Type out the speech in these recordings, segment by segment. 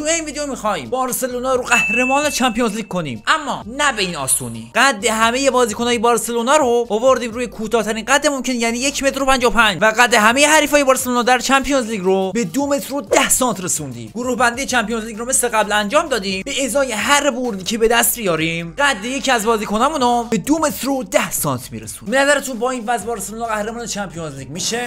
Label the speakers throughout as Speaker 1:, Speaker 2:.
Speaker 1: تو این ویدیو میخوایم بارسلونا رو قهرمان چمپیونز لیگ کنیم، اما نه به این آسونی. قد همه بازیکنای بارسلونا رو آوردیم روی کوتاه‌ترین قد ممکن، یعنی 1.55 و قد همه حریفای بارسلونا در چمپیونز لیگ رو به 2.10 سانت رسوندیم. گروه بندی چمپیونز لیگ رو مثل قبل انجام دادیم، به ازای هر بردی که به دست بیاریم قد یکی از بازیکنامون رو به 2.10 سانت میرسونیم. به نظرتون با این وضع بارسلونا قهرمان چمپیونز لیگ میشه؟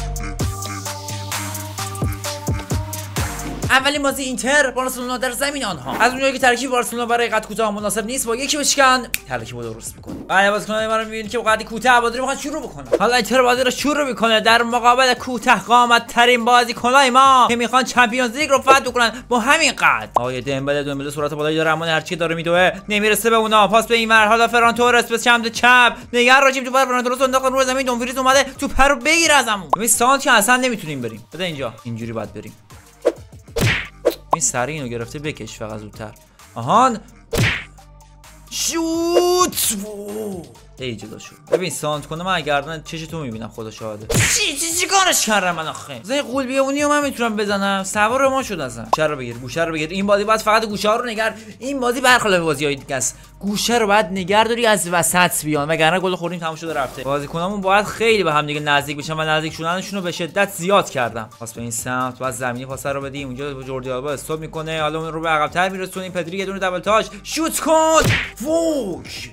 Speaker 1: اولین بازی اینتر بارسلونا در زمین آنها. از اونجایی که ترکیب بارسلونا برای قد کوتاه مناسب نیست، با یکی بشکن ترکیبو درست میکنه. بعد بازیکنان ما رو میبینید که با قد کوتاه بازی رو میخوان شروع بکنن. حالا اینتر بازی رو شروع میکنه در مقابل کوتاه قامت ترین بازیکنای ما که میخوان چمپیونز لیگ رو فتح کنن با همین قد. آقای دمبله سرعت بالایی داره، اما هر چی داره میدوه نمیرسه به اونا. پاس به این ور، حالا فران تورس به سمت چپ، نگر راجیم تو فران تورس انداخت رو زمین. دونفریز اومده تو پرو بگیر ازمون. ببین سانت که اصلا نمیتونیم بریم. بده اینجا، اینجوری باید بریم. این سری اینو گرفته بکش فقط زودتر. آهان شوت ای جدا شد. ببین سانت کنه من گردن چشتو میبینم، خدا شاهده. چی کارش کردم من آخه؟ زای قول بیاونی و من میتونم بزنم. سوار ما شد اصلا. گوشه رو بگیر، گوشه رو بگیر. این بازی باید فقط گوشه ها رو نگر. این بازی برخلاف بازی‌های دیگه است. گوشه رو باید نگهداری از وسط بیان، وگرنه گل خوردیم تموم شده رفته. بازیکنامون باید خیلی به هم دیگه نزدیک بشن و نزدیک شدنشون رو به شدت زیاد کردم. پاس به این سمت، بعد زمینی پاس رو بدیم. اونجا جوردی آلبا استاپ میکنه، حالا اون رو به عقب‌تر میرسونیم. پدری یه دونه دبل تاچ شوت کن. ووش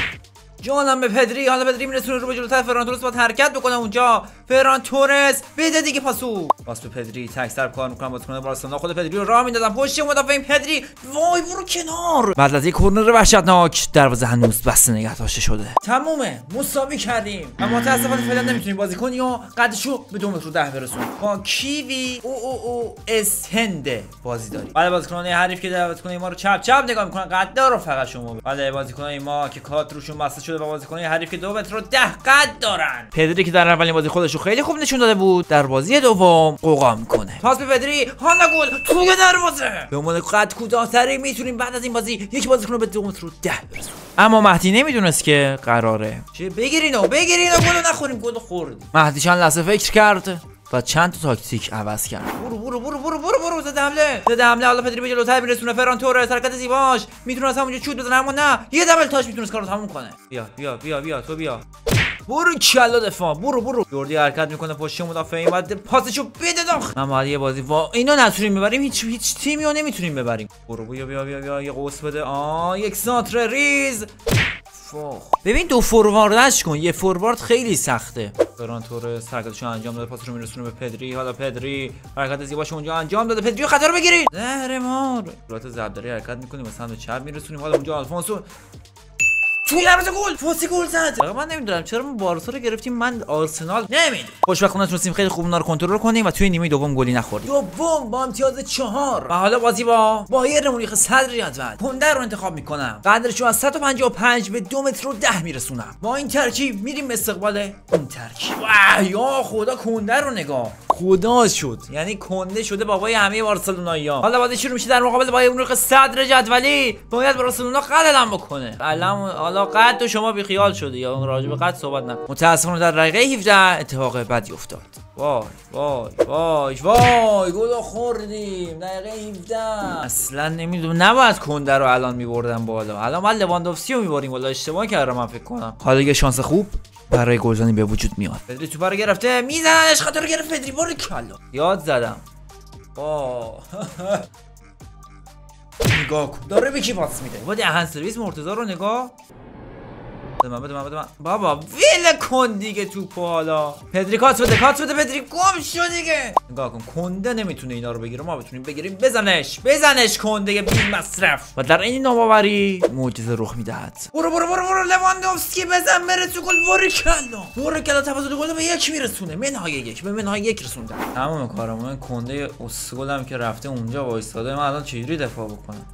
Speaker 1: جانم به پدری. حالا پدری میرسونه رو به جلوتر. فران تورس باید حرکت بکنه اونجا. فران تورس بده دیگه پاسو. پاس به پدری، تک سر کار میکنم بازیکن بارسلونا. خود پدری رو راه میندازم پشت مدافع پدری. وای برو کنار. بعد از یک کورنر وحشتناک دروازه هنوز بسته نگه داشته شده. تمومه، مساوی کردیم. اما متاسفانه فعلا نمیتونیم بازی کنیم و قدشو به 2.10 برسونیم. با کیوی او اسهنده بازی داریم. بعد بازیکنان حریف که دعوت کنه ما رو چپ نگاه میکنن، قددار رو فقط شما. بعد بازیکنان ما که کات روشون بسته شده و بازیکنان حریف که 2.10 قد دارن. پدری که در اولین بازی خودش رو خیلی خوب نشون داده بود، در بازی دوم قوقا میکنه. پاس به پدری، حالا گل توی دروازه. به عنوان قد کوتاه‌تری میتونیم بعد از این بازی یک بازیکن رو به 2.10 برسونیم. اما مهدی نمیدونست که قراره چه بگیرینو گل نخوریم. گل خوردیم. مهدی چند لحظه فکر کرد و چند تا تاکتیک عوض کرد. برو زده حمله. حالا پدری به جلوتر میرسونه. فران تورس حرکت زیباش میتونه از همونجا شوت بزنه، اما نه، یه دبل تاچ میتونه کارو تموم کنه. بیا تو بیا. برو کلا دفاع. برو. جوردی حرکت میکنه پشت مدافعین، بعد پاسشو بده داخل. ما یه بازی اینو نتونیم ببریم، هیچ تیمی رو نمیتونیم ببریم. برو بیا یه قوس بده. یک سانتر ریز. ببین دو فورواردش کن، یه فوروارد خیلی سخته. فران تورس حرکتشو انجام داده، پاس رو میرسونه به پدری. حالا پدری حرکت زیباش اونجا انجام داده. پدری خطا رو بگیرید. زهرمار صورت ضربداری حرکت میکنیم، به سمت چپ میرسونیم. حالا اونجا آلفونسو توی دروازه گل زد. من نمیدونم چرا ما بارسا رو گرفتیم، من آرسنال نمیدونم. خوشبختانه تونستیم خیلی خوب اونا رو کنترل کنیم و توی نیمه دوم گلی نخوردیم. دوم با امتیاز 4. و حالا بازی با بایر مونیخ صدر جدول. کنده رو انتخاب میکنم. قدرش رو از 155 به 2.10 میرسونم. با این ترکیب میریم استقبال اون ترکیب. یا خدا کنده رو نگاه. خدا شد، یعنی کنده شده بابای همه بارسلونایی‌ها. حالا بازی شروع میشه در مقابل بایر مونیخ صدر جدولی. باید بارسلونا قد اعلام بکنه. حالا قد تو شما بی خیال شده یا راجع به قد صحبت نکن. متأسفانه در دقیقه 17 اتفاق بدی افتاد. وای گل خوردیم دقیقه 17. اصلا نمیدونم نباید کنده رو الان میبردم بالا. الان ما لواندوفسکی رو میبریم بالا. اشتباه کردم من فکر کنم. حالا یه شانس خوب برای گلزنی به وجود میاد. پدری توپ رو گرفته، میزنش، خطا رو گرفت. پدری برو کلا. یاد زدم. نگاه کن داره به کی پاس میده. با دهن سرویس مرتضی رو نگاه. بده من بابا ویل کن دیگه توپو. حالا پدری کات بده پدری گم شو دیگه. نگاه کن کنده نمیتونه اینا رو بگیره، ما بتونیم بگیریم. بزنش کنده بی مصرف. و در این ناباوری معجزه رخ میدهد. برو لواندوفسکی بزن بره تو گل. برو کلا توسط گل به 1 میرسونه. منهای 1 رسوندن. تمام کارمون. کنده اسکلم که رفته اونجا وایساده. من الان چجوری دفاع بکنم؟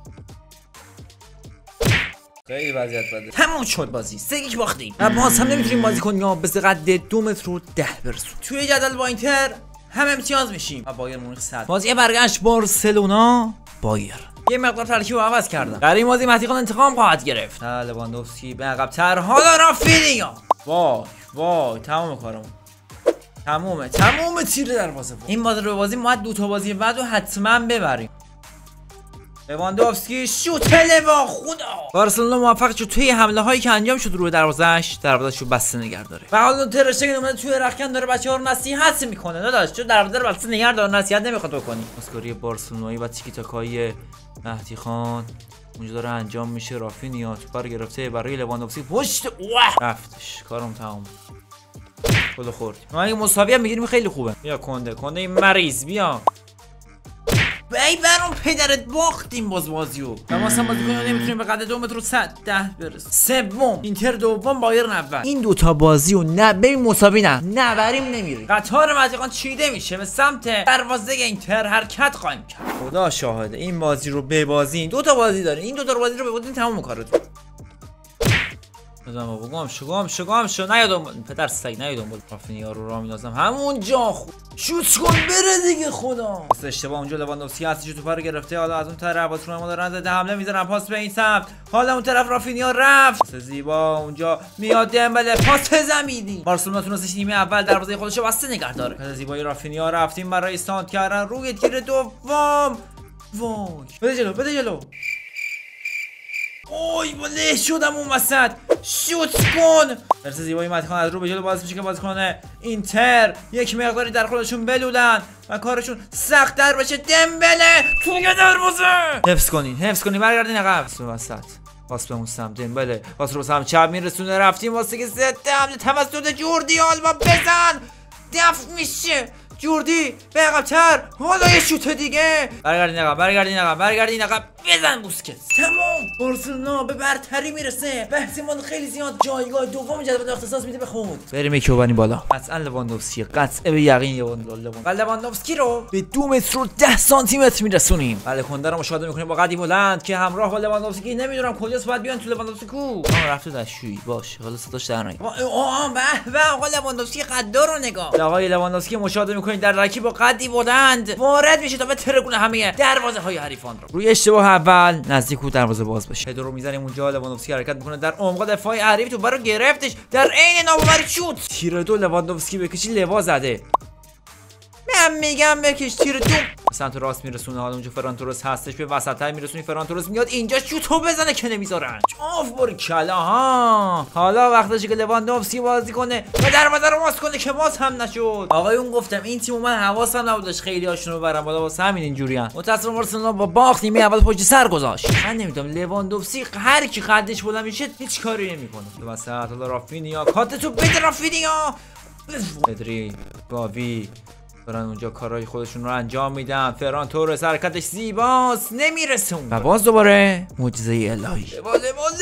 Speaker 1: خیلی وضعیت بده. تموم شد بازی. 3-1 باختیم. و باز هم نمیتونیم بازی کنیم یا به قد 2.10 برسون. توی جدول با اینتر هم امتیاز میشیم. و بایر مونیخ صدر. بازی برگشت بارسلونا بایر. یه مقدار ترکیب رو عوض کردم. در این بازی مهدی خان انتقام خواهد گرفت. لواندوفسکی به عقب‌تر. حالا رافینیا. وای تمام کارمون. تمام تیر دروازه. این بازی رو بازی ما 2 تا بازی بعدو حتما ببریم. لواندوفسکی شوت لوا خدا. بارسلونا موفق شد توی حمله هایی که انجام شد روی دروازه‌اش رو بسته نگه داره. و حالا ترشتگن اومده توی رختکن داره بچه‌ها رو نصیحت میکنه. داداش چون دروازه رو بسته نگه دار، نصیحت نمیخواد بکنی. اسکاری بارسلونایی و تیکی تاکای مهدی خان اونجا داره انجام میشه. رافینیا توپ رو گرفته برای لواندوفسکی پشت رفتش. کارم تمام. گل خورد. ما اگه مساوی هم میگیریم خیلی خوبه. بیا کنده این مریض بیا. ای برام پدرت باختیم بازیو. ما اصلا بازیکن نمیتونیم به قد 2 متر و 110 برسیم. سوم اینتر دوم بایرن اول. این دوتا بازیو نه ببین مساوی نه نبریم نمیریم. قطار مهدیخان چیده میشه به سمت دروازه اینتر حرکت خواهیم کرد. خدا شاهده این بازی رو ببازین. دو تا بازی داره. این دو تا بازی رو ببازین تمام کارتون. بزنم بابا گم شو نیادم پدر سگ نیادم بود. رافینیا رو راه میندازم همونجا شوت کن بره دیگه خدا. واسه اشتباه اونجا لواندوفسکی هستش توپ رو گرفته. حالا از اون طرف باتون ما دارن زده حمله میزنن پاس به این سمت. حالا اون طرف رافینیا رفت. واسه زیبا اونجا میاد دمبله پاس زمینی. بارسلونا تونست نیمه اول دروازه خودش رو بسته نگه داره. واسه زیبای رافینیا رفتیم برای استاند کردن روی تیر دوم. وای بده جلو اوی بله شدم اون وسط. شوت کن. درس زیبایی مدخان از رو به جلو باز میشه که بازیکن اینتر یک مقداری در خودشون بلودن و کارشون سخت در بشه. دمبله توی دروازه. حفظ کنین برگردین عقب. وسط پاس به اون سمت دمبله پاس رو به سمت چپ میرسونه. رفتیم واسه که ضد حمله توسط جوردی آلبا بزن دفع میشه. جوردی به عقب‌تر. حالا یه شوت دیگه. برگردین عقب بزن بوسکت. تمام. بارسلونا به برتری میرسه. به احتمال خیلی زیاد جایگاه دوم جدول اختصاص میده به خود. بریم یکی ببریم بالا. قطعا لواندوفسکی قطعه به یقین لواندوفسکی رو به 2 متر و 10 سانتی متر میرسونیم. بله کنده رو مشاهده میکنیم با قدی بلند که همراه با لواندوفسکی. نمیدونم کجاست باید بیان تو لواندوفسکی کو. رفته دستشویی باشه حالا صداش در نیاد. به آقا لواندوفسکی قدا رو نگاه. آقای لواندوفسکی مشاهده میکنید در رکیب با قدی بلند وارد میشه تا بترکونه همه دروازه های حریفان رو. روی اشتباه اول نزدیک بود دروازه باز بشه. هدو رو میزنیم اونجا. لواندوفسکی حرکت میکنه در عمق دفاع حریف. تو برو گرفتش در عین ناباوری شوت. تیر دو لواندوفسکی بکشی لوا زده. من میگم بکش تیر دو. سمت راست میرسونه. حالا اونجا فران تورس هستش به وسط‌تر میرسونی. فران تورس میاد اینجا شوتو بزنه که نمیذارن. آف بار کلا ها. حالا وقتشه که لواندوفسکی بازی کنه و دروازه رو باز کنه که باز هم نشد. آقایون گفتم این تیم من حواسم نبودش خیلی هاشون رو برام بالا واسه همین اینجوریان. متأسفانه بارسلونا با باخت نیمه اول پشت سر گذاشت. من نمیدونم لواندوفسکی هر کی قدش بلند میشه هیچ کاری نمیکنه. وسط حالا رافینیا کات تو بده. رافینیا پدری گاوی دارن اونجا کارهای خودشون رو انجام میدن. فران تورس حرکتش زیباست نمیرسه اون و باز دوباره معجزه الهی. لوا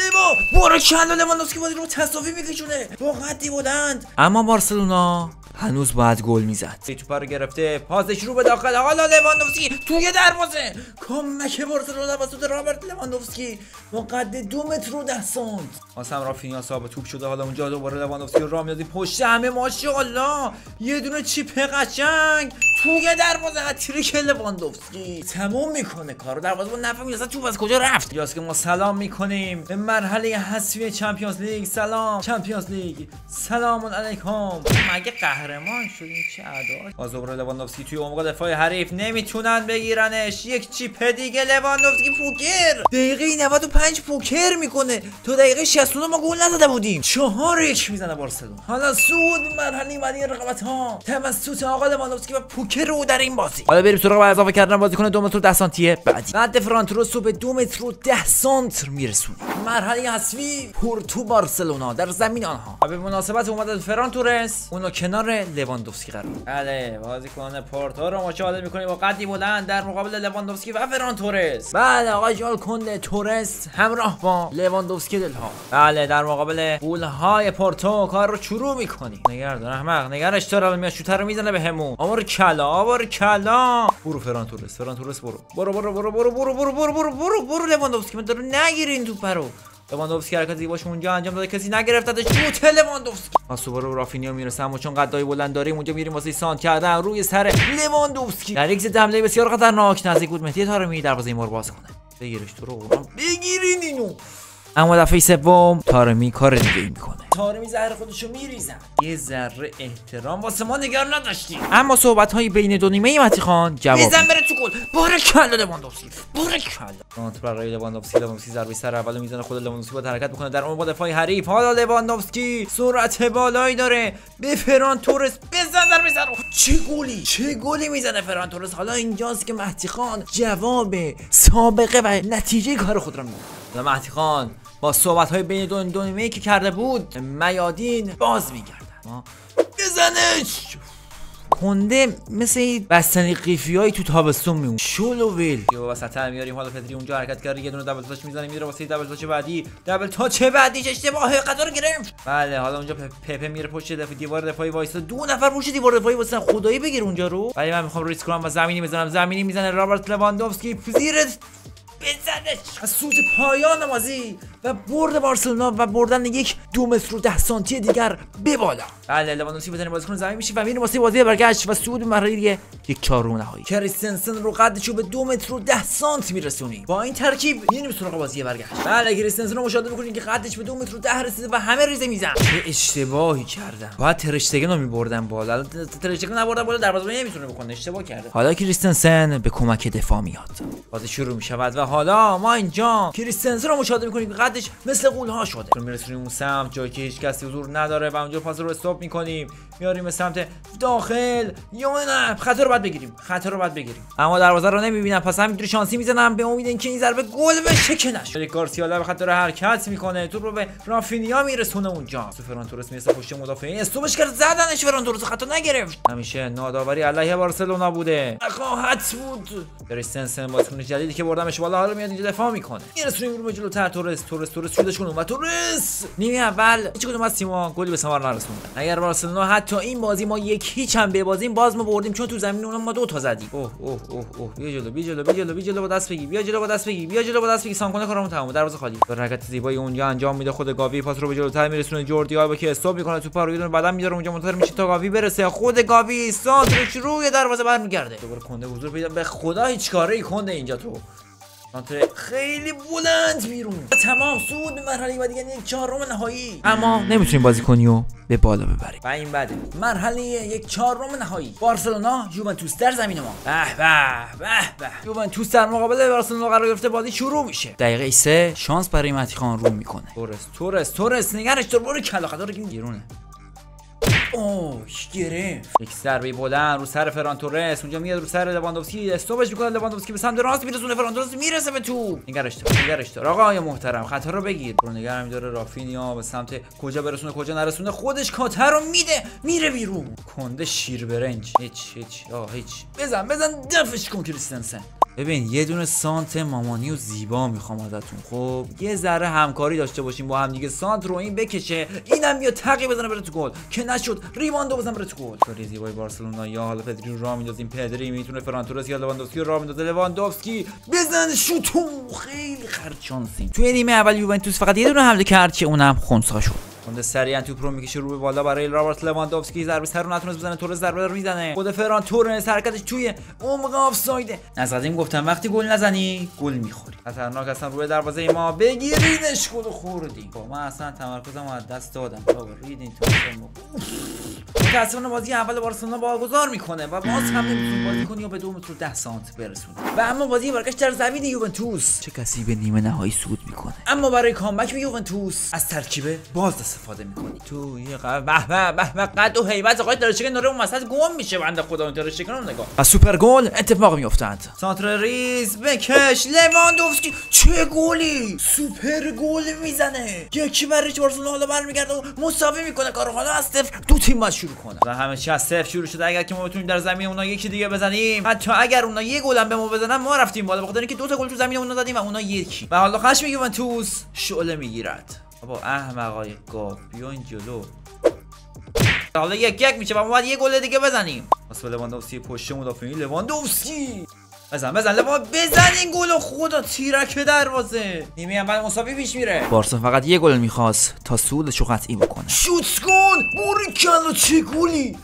Speaker 1: برو کلا لواندوفسکی بازی رو تساوی میکشونه با قدی بلند. اما بارسلونا هنوز باید گل میزد. توپ رو گرفته پاسش رو به داخل. حالا لواندوفسکی توی دروازه. کامبک بارسلونا توسط رابرت لواندوفسکی با قد 2 متر و 10 سانت. واسه رافینیا صاحب توپ شده. حالا اونجا دوباره لواندوفسکی رو راه میاد پشت همه. ماشاءالله یه دونه چیپ قشنگ توی دروازه. تریک لواندوفسکی تموم میکنه کارو. دروازه با نفهمید اصلا توپ از کجا رفت. یاست که ما سلام میکنیم به مرحله حذفی چمپیونز لیگ. سلام چمپیونز لیگ سلام علیکم. مگه قهرمان شدیم چه ادعا. باز دوباره لواندوفسکی توی عمق دفاع حریف نمیتونن بگیرنش. یک چیپ دیگه لواندوفسکی پوکر. دقیقه 95 پوکر میکنه. تو دقیقه 69 ما گل نزده بودیم. 4-1 میزنه بارسلونا. حالا سود مرحله بعدی رقابت‌ها توسط آقا لواندوفسکی و پوکر رو در این بازی. حالا بریم سراغ اضافه کردن بازیکن 2 متر و 10 سانتی بعدی. بعد فران تورس رو به 2 متر و 10 سانت میرسونه. مرحله حذفی پورتو بارسلونا در زمین آنها. به مناسبت اومد فران تورس اونو کنار لواندوفسکی قرار. بله بازیکن پورتو رو مشاهده می‌کنیم با قدی بلند در مقابل لواندوفسکی و فران تورس. بله آقا جال کنده تورس همراه با لواندوفسکی دلها. بله در مقابل گل‌های پورتو کار رو شروع می‌کنی. نگردار احمق نگرش تو میاد شوتر رو میزنه بهمون. آوار کلا برو فران تورس برو لواندوفسکی من دارو نگیرین توپ رو. لواندوفسکی حرکت زیباش اونجا انجام داده کسی نگرفتتش. شوت لواندوفسکی. دوباره رافینیا میرسه اما چون قدای بلند داریم اونجا میریم واسه سانت کردن روی سر لواندوفسکی. در یک ضد حمله بسیار خطرناک نزدیک بود مهدی طارمی دروازه ما رو باز کنه. بگیرش تو رو قرآن بگیرین اینو. اما دفعه سوم تارمی کار دیگه میکنه. تارمی زهر خودشو میریزن. یه ذره احترام واسه ما نگار نداشتی. اما صحبت های بین دو نیمه مهدی خان جواب بزن بره تو گل. بارکلا لواندوفسکی. بارکلا. سانتر برای لواندوفسکی ضربه سر اولو میزنه. خود لواندوفسکی با حرکت میکنه در اون با دفاع حریف. حالا لواندوفسکی سرعت بالایی داره. به فران تورس بزن ضربه سر. چه گلی میزنه فران تورس. حالا اینجاست که مهدی خان جواب سابقه و نتیجه کار خود رو میده. مهدی خان با صحبت‌های بین دو نیمه‌ای که کرده بود میادین باز می‌گردن. بزنش کنده مثل بستنی قیفیایی تو تابستون میمون. شلو ویل یه وسط‌تر میاریم. حالا پدری اونجا حرکت کرده یه دونه دبل تاچ میزنه میره واسه دبل تاچ بعدی. دبل تاچ بعدیش اشتباهه قطار گرفت. بله حالا اونجا پپه میره پشت دیوار دفاعی وایسا. دو نفر پشت دیوار دفاعی واسه خدایی بگیر اونجا رو. ولی من میخوام ریسک کنم و زمینی بزنم. زمینی میزنه رابرت لواندوفسکی زیرت بزنش از سوت پایان بازی و برد بارسلونا و بردن یک 2 متر و 10 سانتی دیگر به بالا. بله لواندوفسکی بدن بازیکن زمین میشه و میره واسه بازی برگشت و صعود به مرحله 1/4 نهایی. کریستنسن رو قدشو به 2 متر و 10 سانتی میرسونی. با این ترکیب میریم سراغ بازی برگشت. بله کریستنسن رو مشاهده میکنید که قدش به 2 متر و 10 رسیده و همه ریزه میزنن. چه اشتباهی کردم. باید ترشتگن رو میبردن بالا. ترشتگن نبردن بالا دروازه نمیتونه بکنه. اشتباه کرده. حالا کریستنسن به کمک دفاع میاد. بازی شروع میشود و حالا ما اینجا کریستنسن رو مشاهده میکنیم که قدش مثل قولها شده. رو میرسونیم اون سمت جایی که هیچ کسی حضور نداره و اونجا پاس رو استاپ میکنیم. میاریم به سمت داخل. یا نه خطر رو باید بگیریم. اما دروازه رو نمیبینم. پس همینجوری شانسی میزنم به امید اینکه این ضربه گل بشه که نشه. گارسیا به خاطر حرکت میکنه. توپ رو به رافینیا میرسونه اونجا. فران تورس میرسه پشت مدافعین. استوبش کرد زدنش. فران تورس خطا نگرفت. همیشه ناداوری علیه بارسلونا بوده. خواهد بود. کریستنسن بازیکن جدیدی که بردمش بالا حالا میاد اینجا دفاع میکنه. میرسونیم رو جلوتر. تورس شوتش کنه و تورس نیمه اول هیچ کدوم از تیم‌ها گلی به ثمر نرسوندن. اگر بارسلونا حتی این بازی ما 1-0 هم ببازیم باز ما بردیم چون تو زمین اونم ما 2 تا زدیم. اوه بیا جلو با دست بگی. سانکونه کارمون تمومه. دروازه خالی. حرکت زیبایی اونجا انجام میده. خود گاوی پاس رو به جلوتر میرسونه. جوردی آلبا که استاپ میکنه توپ رو یه دونه بعدم میذاره اونجا منتظر میشه تا گاوی برسه. خود گاوی سانترش روی دروازه برمیگرده. دوباره کنده حضور پیدا. به خدا هیچ کاری کنده اینجا تو. خیلی بلند بیرون. تمام صعود به مرحله بعدی یعنی 1/4 نهایی. اما نمیتونیم بازی کنیو به بالا ببریم. و این بعد مرحله 1/4 نهایی بارسلونا یوونتوس در زمین ما. به یوونتوس در مقابل بارسلونا قرار گرفته. بازی شروع میشه. دقیقه 3 شانس برای مهدی خان رو میکنه. تورس نگرش دار. برو کلا خطا رو گیرونه. گرفت. یک ضربه بلند رو سر فران تورس. اونجا میاد رو سر لواندوفسکی. استاپش میکنه. لواندوفسکی به سمت راست میرسونه. فران تورس میرسه به توپ. نگرش دار. آقای محترم خطا رو بگیر. رو نگرم میداره. رافینیا به سمت کجا برسونه کجا نرسونه. خودش کاتر رو میده میره بیرون. کنده شیر برنج. هیچ. بزن دفش کن کریستنسن. ببین یه دونه سانت مامانی و زیبا میخوام ازتون. خب یه ذره همکاری داشته باشیم با هم دیگه. سانت رو این بکشه اینم بیا تقی بزنه بره تو گل که نشد. ریواندو بزنه بره تو گل. کاری زیبای بارسلونا. یا حالا پدری رو راه میندازیم. پدری میتونه فران تورس یا لواندوفسکی رو راه میندازه. لواندوفسکی بزن شوتو. خیلی خرچانسیم. توی نیمه اول یوونتوس فقط یه دونه حمله کرد که اونم خونسا شد. کنده سریعا توپ رو میکشه رو به بالا برای رابرت لواندوفسکی. ضربه سر رو نتونست بزنه. تورس ضربه رو میزنه. خود فران تورس حرکتش توی عمق آفساید. نزدیم گفتم وقتی گل نزنی گل میخوری. خطرناک اصلا روی دروازه ما. بگیرینش گل خوردیم. من اصلا تمرکزمو از دست دادم. بابا ریدین تو متأسفانه بازی اول بارسلونا واگذار میکنه و باز هم نمیتونه بازی کنه یا به 2 متر و 10 سانت برسونه. و اما بازی برگشت در زمین یوونتوس. چه کسی به نیمه نهایی صعود میکنه. اما برای کامبک به یوونتوس از ترکیب باز استفاده میکنی. تو یه قد و هیبت آقای ترشگن داره اون وسط گم میشه. بنده خدا اون ترشگن رو نگاه. و سوپر گل اتفاق میافتاد. سانتر ریز بکش. لواندوفسکی چه گلی. سوپر گل میزنه. یکی برای بارسلونا حالا برمیگرده و مساوی میکنه کارو. حالا از 0 دو تیم باید شروع کنه. و همه چی از 0 شروع شده. اگر که ما بتونیم در زمین اونا یکی دیگه بزنیم، حتی اگر اونا یه گل هم به ما بزنن ما رفتیم بالا، بخاطر اینکه 2 تا گل تو زمین اونا زدیم و اونا یکی. و حالا خشم یوونتوس شعله میگیرد. بابا احمقای گاو بیاین جلو. حالا 1-1 میشه و ما باید یه گل دیگه بزنیم. واسه لواندوفسکی پشت مدافعین. لواندوفسکی بزن لوان، بزن این گل. خدا تیرک دروازه. نیمه اول مساوی پیش میره. بارسا فقط یه گل میخواست تا صعودشو قطعی بکنه. شوت کن. باریکلا، چه گلی.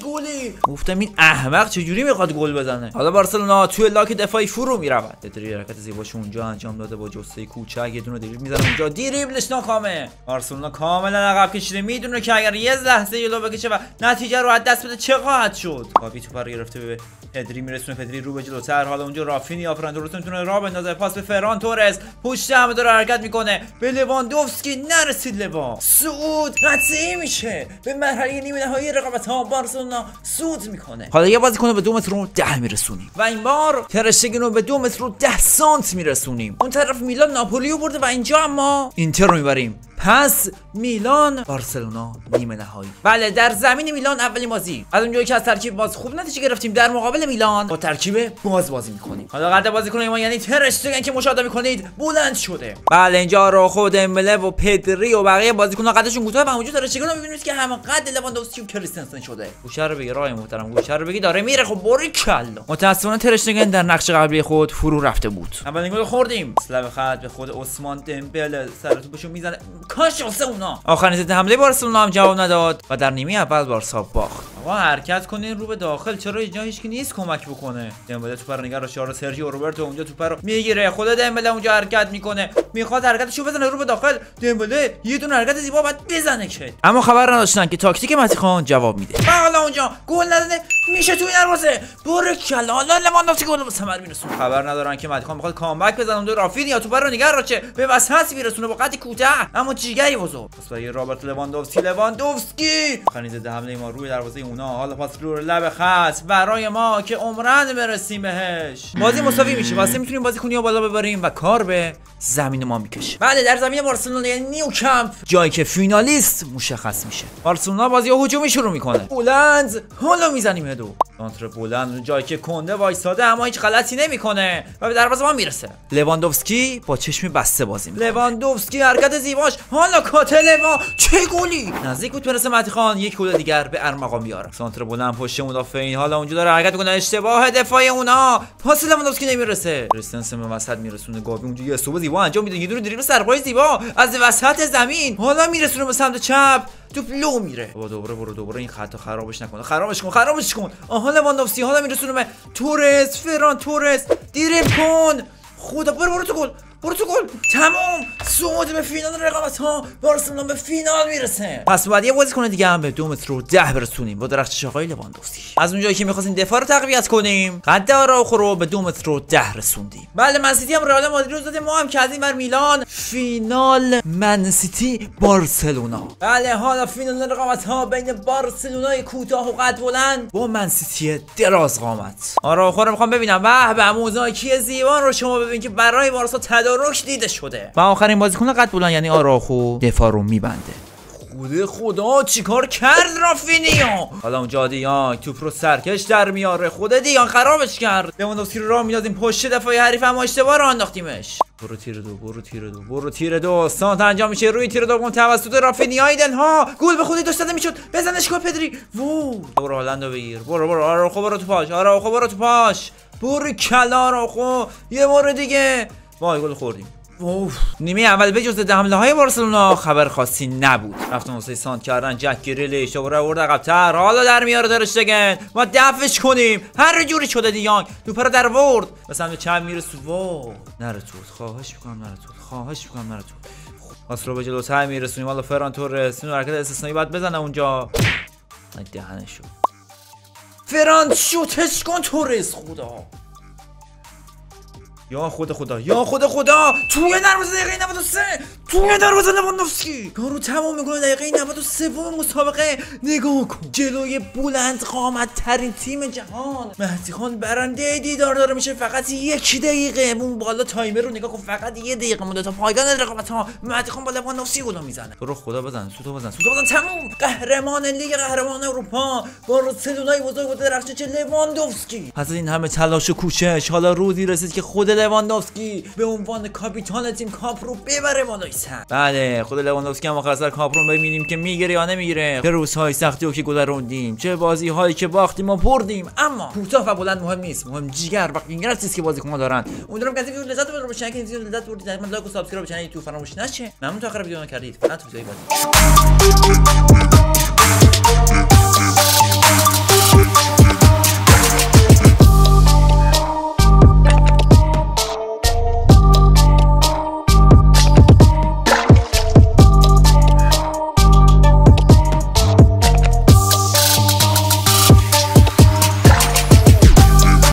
Speaker 1: گفتم این احمق چجوری میخواد گل بزنه. حالا بارسلونا توی لاک دفاعی فرو میرود. پدری حرکت زیباش اونجا انجام داده، با جسته کوچک یه دونه دریبل میزنه اونجا، دریبلش ناکامه. بارسلونا کاملا عقب کشیده، میدونه که اگر یه لحظه جلو بکشه و نتیجه رو از دست بده چه خواهد شد. گاوی توپ رو گرفته به پدری میرسونه، پدری رو به جلوتر. حالا اونجا رافینیا فرندورس میتونه راه بندازه، پاس به فران تورز، پشت همه داره حرکت میکنه به لواندوفسکی، نرسید لوا. صعود قطعی میشه به مرحله نیمه نهایی رقابت‌ها. بارسلونا صعود میکنه. حالا یه بازیکن رو به 2 متر و 10 میرسونیم و این بار ترشتگن رو به 2 متر و 10 سانت میرسونیم. اون طرف میلان ناپولی رو برده و اینجا اما اینتر رو میبریم. پس میلان بارسلونا نیمه نهایی. بله، در زمین میلان اولین بازی. از اونجایی که از ترکیب باز خوب نتیجه گرفتیم، در مقابل میلان با ترکیب باز بازی میکنیم. حالا قد بازیکن ما یعنی ترشتگن که مشاهده میکنید بلند شده. بله، اینجا راخو، دمبله و پدری و بقیه بازیکن‌ها قدشون کوتاه و همونجا ترشتگن رو میبینید که هم قد لواندوفسکی و کریستنسن شده. گوشه رو بگیر آقای محترم، گوشه رو بگیر، داره میره. خب باریکلا. متأسفانه ترشتگن در نقش قبلی خود فرو رفته بود. اولین گل خوردیم. اسلام خط به خود عثمان دمبله، سر توپشو میزنه، کاش واسه اونا. آخرین ضد حمله بارسلونا هم جواب نداد و در نیمه اول بارسا باخت. آقا حرکت کنین رو به داخل، چرا اینجا هیچکی نیست کمک بکنه؟ دمبله توپ رو نگار شاره، سرجیو روبرتو اونجا توپ رو میگیره، خود دمبله اونجا حرکت میکنه، میخواد حرکتشو بزنه رو به داخل. دمبله یه دونه حرکت زیبا بعد بزنه که، اما خبر نداشتن که تاکتیک متیخان جواب میده. حالا اونجا گل نداده میشه توی دروازه. باریکلا. حالا لواندوفسکی گل به ثمر میرسونه. خبر ندارن که متیخان میخواد کامبک بزنه. اون رافینیا توپ رو نگار چه به وسط میرسونه با قد کوتاه اما جیگری بزرگ. پس برای رابرت لواندوفسکی آخرین ضد حمله ما روی دروازه اونا. حالا پاس رو لب خط برای ما که عمرن برسیم بهش. بازی مساوی میشه، واسه میتونیم بازیکنیا بالا ببریم و کار به زمین ما میکشه. بله، در زمین بارسلونا یعنی نیوکمپ، جایی که فینالیست مشخص میشه. بارسلونا بازی هجومی شروع میکنه. بلند حالا میزنیم هدو. سانتر بلند، جایی که کنده وایساده اما هیچ غلطی نمیکنه و به دروازه ما میرسه. لواندوفسکی با چشم بسته بازی میکنه. لواندوفسکی حرکت زیباش، حالا کاتل ما، چه گلی. نزدیک بود برسه متیخان یک گل دیگر به ارمغان بیاره. سانتر بلند پشت مدافعین، حالا اونجا داره حرکت میکنه، اشتباه دفاعی اونا، پاس لواندوفسکی نمیرسه. کریستنسن به وسط میرسونه، گاوی اونجا یه صوب زیبا انجام میده، یه دونه دریبل سرپای زیبا از وسط زمین، حالا میرسونه به سمت چپ، توپ لو میره. بابا دوباره این خطا خرابش نکن، خرابش کن. آها لواندوفسکی حالا میرسونه به تورز، فران تورز، دریبل کن. خدا برو تو گل. تمام. صعود به فینال رقابت‌ها. بارسلونا به فینال میرسه. پس بعد یه بازیکن دیگه هم به 2 متر و 10 برسونیم با درخشش آقای لواندوفسکی. از اونجایی که می‌خواستیم دفاع رو تقویت کنیم، قد آراخو رو به 2 متر و 10 رسوندیم. بله، منسیتی هم رئال مادرید رو زدیم، ما هم که از این بر میلان. فینال منسیتی بارسلونا. بله، حالا فینال رقابت‌ها بین بارسلونای کوتاه و قد بلند با منسیتی دراز قامت. آراخو رو می‌خوام ببینم. به موزاییکی زیبا رو شما ببین که برای بارسا تدارک دیده شده. و آخرین بازیکن قد بلند یعنی آراخو دفاع رو میبنده. خدا چیکار کرد رافینیا؟ حالا اونجا دیانگ توپ رو سرکش در میاره، خود دیانگ خرابش کرد. لواندوفسکی رو راه میدادیم پشت دفاعی حریف اما اشتباه رو انداختیمش. برو تیر دو سانت انجام میشه روی تیر دوم توسط رافینیا. ایدنها گل به خودی داشت میشد، بزنش کو پدری. برو هالندو بگیر. برو آراخو برو تو پاش. برو کلا آراخو یه بار دیگه. وای گل خوردیم. نیمه اول به جز ضد حمله های بارسلونا خبر خاصی نبود. رفتن واسه سانت کردن، جک گریلیش دوباره آورد عقب‌تر، حالا در میاره ترشتگن، ما دفعش کنیم. هر جوری شده دیانگ توپ رو در آورد به سمت چپ میرسه. نره تو، خواهش میکنم نره تو. پاس رو به جلوتر میرسونیم. حالا فران تورز این حرکت استثنایی بعد بزنه اونجا، دهنشو. فران شوتش کن تورز. خدا یا خدا توی دروازه دقیقه 93 توی دروازه لواندوفسکی کارو تمام میکنه. دقیقه 93 مسابقه نگاه کن، جلوی بلند قامت ترین تیم جهان مهدی خان برنده دیدار داره میشه. فقط 1 دقیقه اون بالا تایمر رو نگاه کن، فقط 1 دقیقه مونده تا پایان رقابت‌ها. مهدی خان با لواندوفسکی گل میزنه. تو رو خدا بزن، سوتو بزن تمام. قهرمان لیگ قهرمان اروپا بارسلونای بزرگ با درخشش لواندوفسکی. پس این همه تلاش و کوشش حالا روزی رسید که خود لواندوفسکی به عنوان کاپیتان تیم کاپ رو ببره بالای سر. بله خود لواندوفسکی هم آخر سر کاپ رو ببینیم که میگیره یا نمیگیره. چه روزهای سختی رو که گذروندیم، چه بازی هایی که باختیم و بردیم، اما کوتاه و بلند مهم نیست، مهم جیگر و اینقدر چیزی که بازیکن‌ها دارن. امیدوارم که از این ویدیو لذت ببرید. باشه که این ویدیو لذت بردید حتما لایک و سابسکرایب چنل یوتیوب فراموش نشه. ممنون تا آخر ویدیو کردید. من تو ویدیو بعد